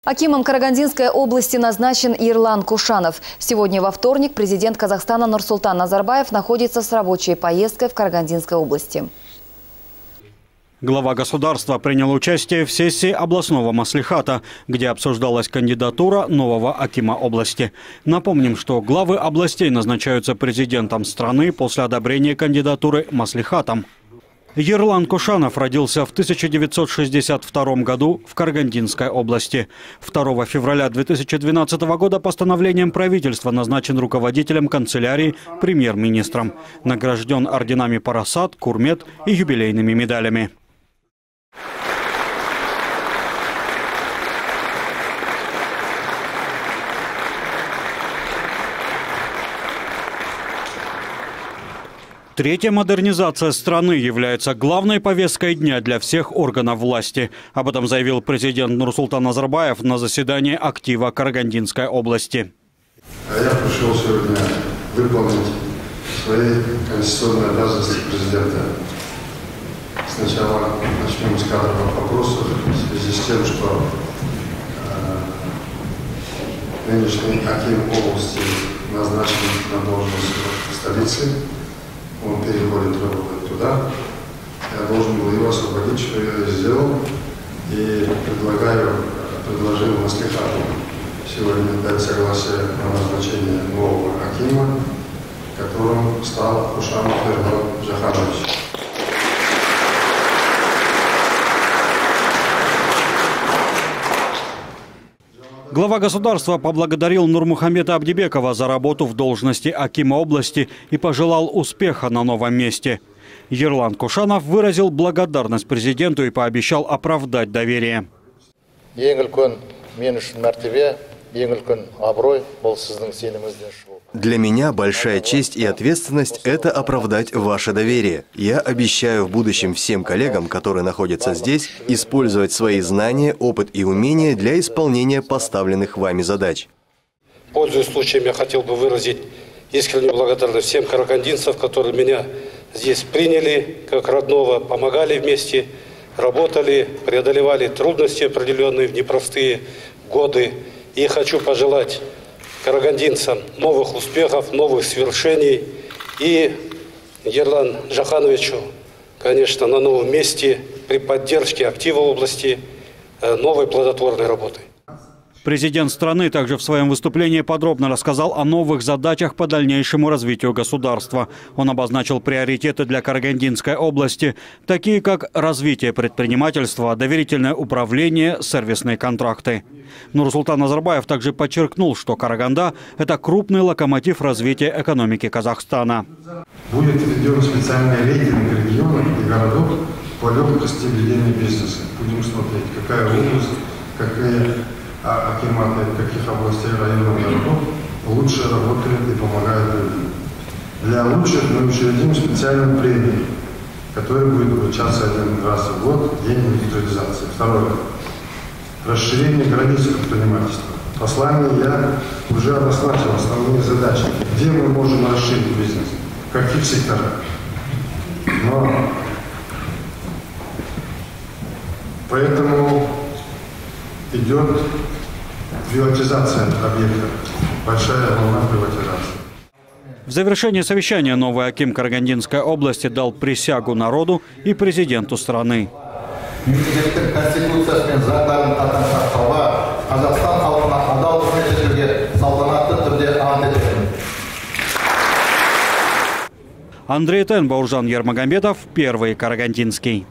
Акимом Карагандинской области назначен Ерлан Кушанов. Сегодня во вторник президент Казахстана Нурсултан Назарбаев находится с рабочей поездкой в Карагандинской области. Глава государства принял участие в сессии областного маслихата, где обсуждалась кандидатура нового акима области. Напомним, что главы областей назначаются президентом страны после одобрения кандидатуры маслихатом. Ерлан Кушанов родился в 1962 году в Карагандинской области. 2 февраля 2012 года постановлением правительства назначен руководителем канцелярии премьер-министром. Награжден орденами Парасат, Курмет и юбилейными медалями. Третья модернизация страны является главной повесткой дня для всех органов власти. Об этом заявил президент Нурсултан Назарбаев на заседании актива Карагандинской области. Я пришел сегодня выполнить свои конституционные обязанности президента. Сначала начнем с кадровых вопросов в связи с тем, что нынешний аким области назначен на должность в столице. Он переходит работать туда. Я должен был его освободить, что я и сделал. И предложил маслихату сегодня дать согласие на назначение нового акима, которым стал Кушанов Ерлан Жаханович. Глава государства поблагодарил Нурмухамеда Абдибекова за работу в должности акима области и пожелал успеха на новом месте. Ерлан Кушанов выразил благодарность президенту и пообещал оправдать доверие. Для меня большая честь и ответственность – это оправдать ваше доверие. Я обещаю в будущем всем коллегам, которые находятся здесь, использовать свои знания, опыт и умения для исполнения поставленных вами задач. Пользуясь случаем, я хотел бы выразить искреннюю благодарность всем карагандинцам, которые меня здесь приняли как родного, помогали вместе, работали, преодолевали трудности определенные в непростые годы. И хочу пожелать карагандинцам новых успехов, новых свершений и Ерлан Жахановичу, конечно, на новом месте при поддержке актива области новой плодотворной работы. Президент страны также в своем выступлении подробно рассказал о новых задачах по дальнейшему развитию государства. Он обозначил приоритеты для Карагандинской области, такие как развитие предпринимательства, доверительное управление, сервисные контракты. Нурсултан Назарбаев также подчеркнул, что Караганда – это крупный локомотив развития экономики Казахстана. Будет введен специальный рейтинг регионов и городов по легкости ведения бизнеса. Будем смотреть, какая область, какие акиматы каких областей, районов, городов лучше работают и помогают людям. Для лучших мы учредим специальную премию, которая будет вручаться один раз в год, день индустриализации. Второе. Расширение границ предпринимательства. В послании я уже обозначил основные задачи, где мы можем расширить бизнес, в каких секторах. Но поэтому идет приватизация объектов, большая волна приватизации. В завершении совещания новый аким Карагандинской области дал присягу народу и президенту страны. Андрей Тен, Бауржан Ермагомедов, Первый Карагандинский.